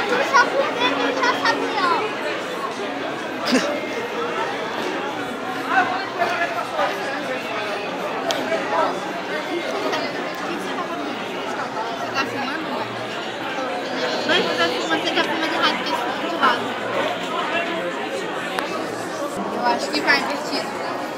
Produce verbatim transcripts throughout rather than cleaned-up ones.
Só porque ele já sabia. Você tá filmando, mãe? Mãe, você tá filmando, você tá filmando errado, porque isso fica de lado. Eu acho que vai invertido.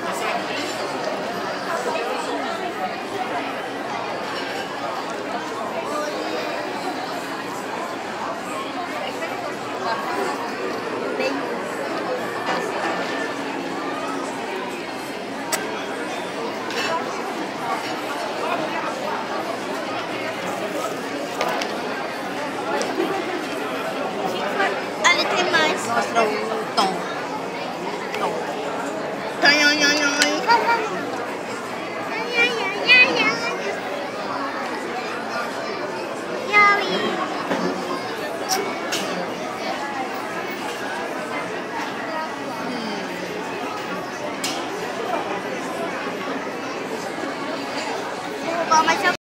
Ali tem mais. Mostra o tom. Tom. Ai, ai, ai, ai. Mas eu